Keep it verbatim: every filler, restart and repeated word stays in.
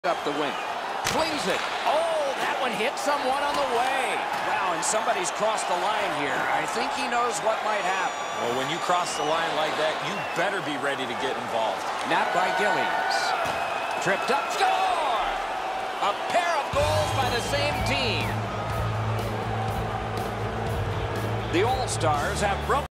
Up the wing. Flings it. Oh, that one hit someone on the way. Wow, and somebody's crossed the line here. I think he knows what might happen. Well, when you cross the line like that, you better be ready to get involved. Napped by Gillingham. Tripped up. Score! A pair of goals by the same team. The All-Stars have broken.